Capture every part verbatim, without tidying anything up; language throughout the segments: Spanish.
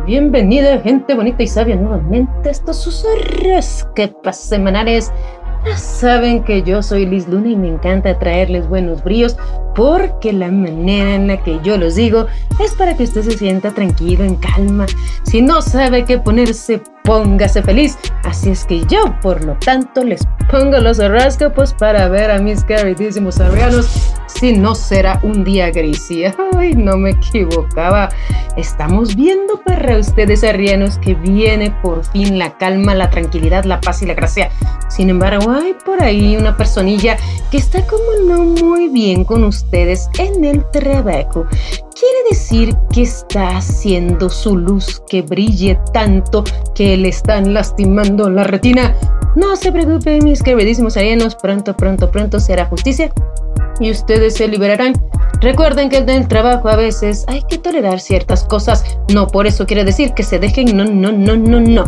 Bienvenida, gente bonita y sabia, nuevamente a estos susurros que semanales. Ya saben que yo soy Liz Luna y me encanta traerles buenos bríos, porque la manera en la que yo los digo es para que usted se sienta tranquilo, en calma. Si no sabe qué ponerse, póngase feliz. Así es que yo, por lo tanto, les pongo los horóscopos para ver a mis queridísimos arianos si no será un día gris. Y ay, no me equivocaba. Estamos viendo para ustedes, arianos, que viene por fin la calma, la tranquilidad, la paz y la gracia. Sin embargo, hay por ahí una personilla que está como no muy bien con ustedes en el trabajo. Quiere decir que está haciendo su luz que brille tanto que le están lastimando la retina. No se preocupen, mis queridísimos arianos, pronto, pronto, pronto se hará justicia y ustedes se liberarán. Recuerden que en el trabajo a veces hay que tolerar ciertas cosas. No por eso quiere decir que se dejen. No, no, no, no, no.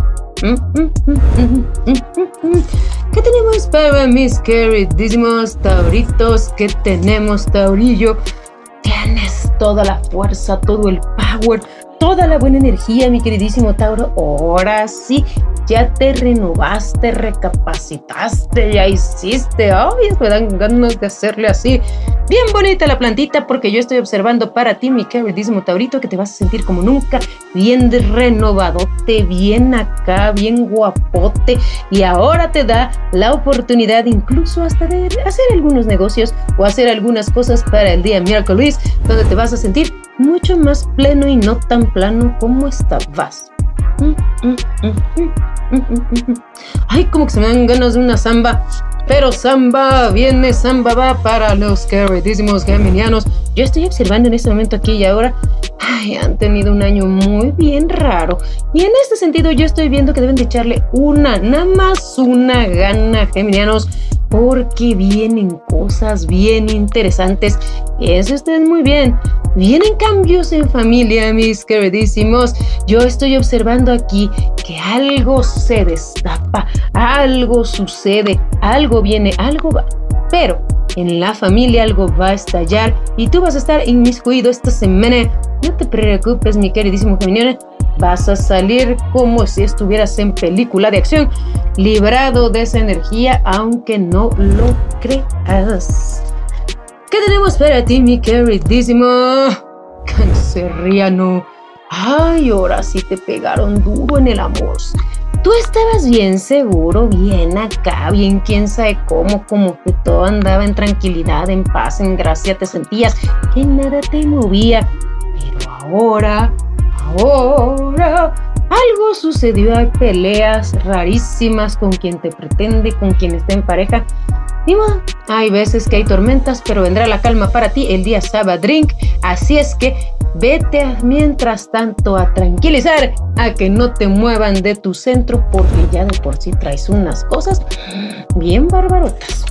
¿Qué tenemos para mis queridísimos tauritos? ¿Qué tenemos, Taurillo? Tienes toda la fuerza, todo el power, toda la buena energía, mi queridísimo Tauro. Ahora sí, ya te renovaste, recapacitaste, ya hiciste. Ay, me dan ganas de hacerle así. Bien bonita la plantita, porque yo estoy observando para ti, mi queridísimo Taurito, que te vas a sentir como nunca, bien renovadote, bien acá, bien guapote. Y ahora te da la oportunidad incluso hasta de hacer algunos negocios o hacer algunas cosas para el día miércoles, donde te vas a sentir mucho más pleno y no tan plano como estabas. Ay, como que se me dan ganas de una samba. Pero samba viene, samba va para los queridísimos geminianos. Yo estoy observando en este momento aquí y ahora. Ay, han tenido un año muy bien raro. Y en este sentido yo estoy viendo que deben de echarle una, nada más una gana, geminianos, porque vienen cosas bien interesantes. Eso está muy bien. Vienen cambios en familia, mis queridísimos. Yo estoy observando aquí que algo se destapa, algo sucede, algo viene, algo va. Pero en la familia algo va a estallar y tú vas a estar inmiscuido esta semana. No te preocupes, mi queridísimo geminiano. Vas a salir como si estuvieras en película de acción, librado de esa energía, aunque no lo creas. ¿Qué tenemos para ti, mi queridísimo canceriano? Ay, ahora sí te pegaron duro en el amor. Tú estabas bien seguro, bien acá, bien quién sabe cómo, como que todo andaba en tranquilidad, en paz, en gracia, te sentías que nada te movía. Pero ahora, ahora, algo sucedió. Hay peleas rarísimas con quien te pretende, con quien está en pareja. Y bueno, hay veces que hay tormentas, pero vendrá la calma para ti el día sábado drink. Así es que vete a, mientras tanto a tranquilizar, a que no te muevan de tu centro, porque ya de por sí traes unas cosas bien barbarotas.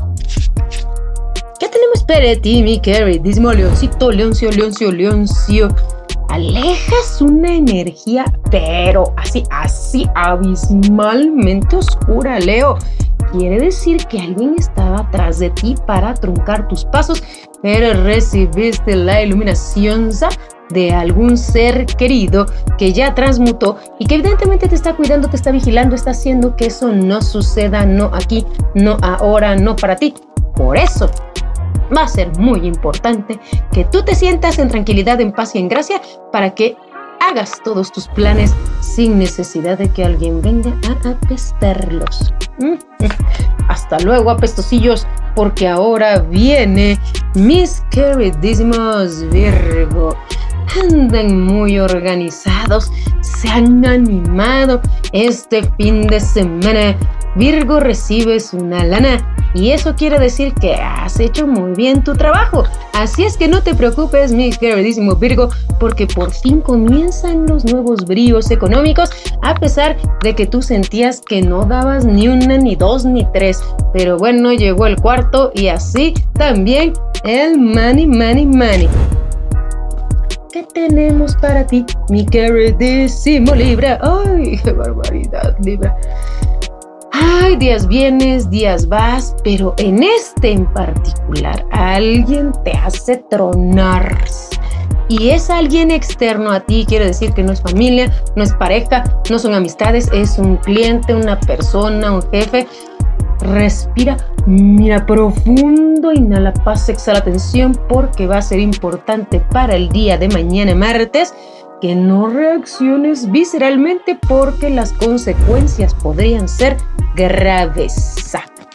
¿Qué tenemos para ti, mi queridísimo leoncito, leoncio, leoncio, leoncio? Alejas una energía, pero así, así abismalmente oscura, Leo. Quiere decir que alguien estaba atrás de ti para truncar tus pasos, pero recibiste la iluminación de algún ser querido que ya transmutó y que evidentemente te está cuidando, te está vigilando, está haciendo que eso no suceda, no aquí, no ahora, no para ti. Por eso va a ser muy importante que tú te sientas en tranquilidad, en paz y en gracia, para que hagas todos tus planes sin necesidad de que alguien venga a apestarlos. Hasta luego, apestosillos, porque ahora viene mis queridísimos Virgo. Andan muy organizados, se han animado este fin de semana. Virgo, recibes una lana y eso quiere decir que has hecho muy bien tu trabajo. Así es que no te preocupes, mi queridísimo Virgo, porque por fin comienzan los nuevos bríos económicos, a pesar de que tú sentías que no dabas ni una, ni dos, ni tres. Pero bueno, llegó el cuarto y así también el money, money, money. ¿Qué tenemos para ti, mi queridísimo Libra? ¡Ay, qué barbaridad, Libra! Ay, días vienes, días vas, pero en este en particular alguien te hace tronar. y es alguien externo a ti, quiere decir que no es familia, no es pareja, no son amistades, es un cliente, una persona, un jefe. Respira, mira profundo, inhala paz, exhala tensión, porque va a ser importante para el día de mañana martes que no reacciones visceralmente, porque las consecuencias podrían ser graves.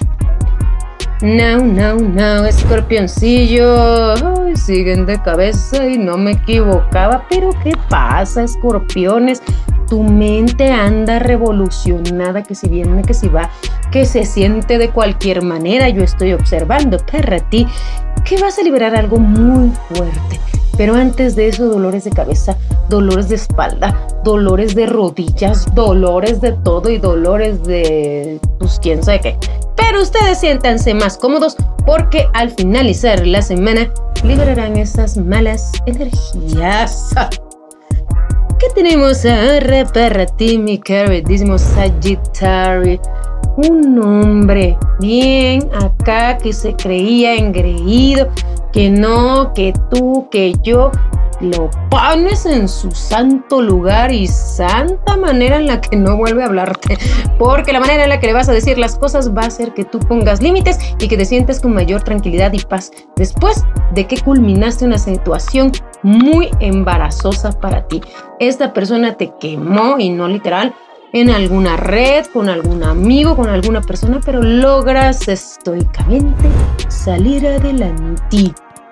No, no, no, escorpioncillo. Ay, siguen de cabeza y no me equivocaba. Pero ¿qué pasa, escorpiones? Tu mente anda revolucionada, que si viene, que si va, que se siente de cualquier manera. Yo estoy observando para ti que vas a liberar algo muy fuerte. Pero antes de eso, dolores de cabeza, dolores de espalda, dolores de rodillas, dolores de todo y dolores de, pues quién sabe qué. Pero ustedes siéntanse más cómodos, porque al finalizar la semana liberarán esas malas energías. ¿Qué tenemos ahora para ti, mi queridísimo Sagitario? Un hombre bien acá que se creía engreído, que no, que tú, que yo. Lo pones en su santo lugar y santa manera en la que no vuelve a hablarte, porque la manera en la que le vas a decir las cosas va a hacer que tú pongas límites y que te sientes con mayor tranquilidad y paz después de que culminaste una situación muy embarazosa para ti. Esta persona te quemó, y no literal, en alguna red, con algún amigo, con alguna persona, pero logras estoicamente salir adelante.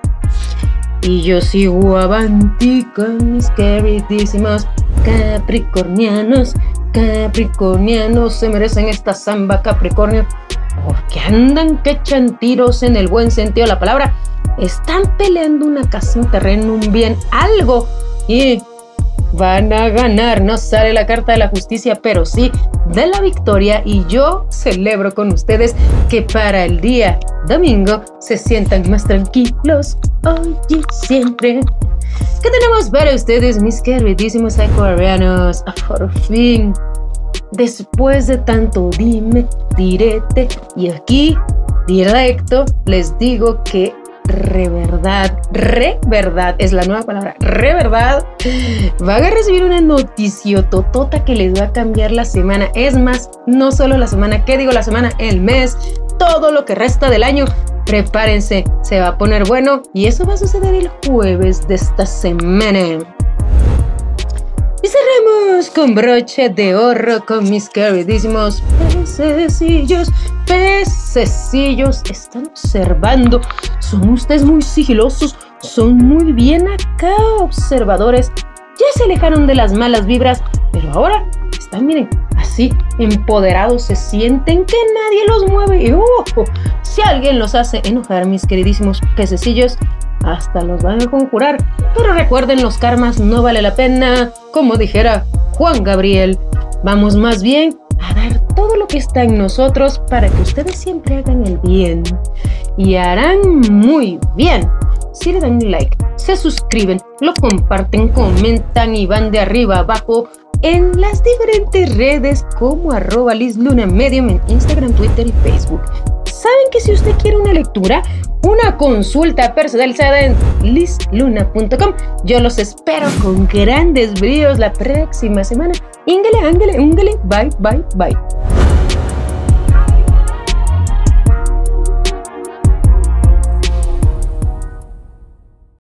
Y yo sigo avanti con mis queridísimos capricornianos. Capricornianos se merecen esta samba, Capricornio, porque andan que echan tiros en el buen sentido de la palabra. Están peleando una casa, un terreno, un bien, algo, y van a ganar. No sale la carta de la justicia, pero sí de la victoria, y yo celebro con ustedes que para el día domingo se sientan más tranquilos hoy y siempre. ¿Qué tenemos para ustedes, mis queridísimos acuarianos? Por fin, después de tanto dime, direte, y aquí directo les digo que re verdad, re verdad, es la nueva palabra, re verdad, van a recibir una noticia totota que les va a cambiar la semana. Es más, no solo la semana, ¿qué digo la semana? El mes, todo lo que resta del año. Prepárense, se va a poner bueno, y eso va a suceder el jueves de esta semana. Y cerremos con broche de oro con mis queridísimos pececillos. Pececillos, están observando. Son ustedes muy sigilosos, son muy bien acá observadores. Ya se alejaron de las malas vibras, pero ahora están, miren, así empoderados, se sienten que nadie los mueve. Y uh, si alguien los hace enojar, mis queridísimos pececillos, hasta los van a conjurar. Pero recuerden, los karmas no vale la pena, como dijera Juan Gabriel. Vamos más bien a dar todo lo que está en nosotros para que ustedes siempre hagan el bien, y harán muy bien si le dan un like, se suscriben, lo comparten, comentan y van de arriba a abajo en las diferentes redes como arroba Liz Luna Medium en Instagram, Twitter y Facebook. ¿Saben que si usted quiere una lectura, una consulta personalizada en liz luna punto com, yo los espero con grandes bríos la próxima semana? Íngale, ángale, úngale, bye, bye, bye.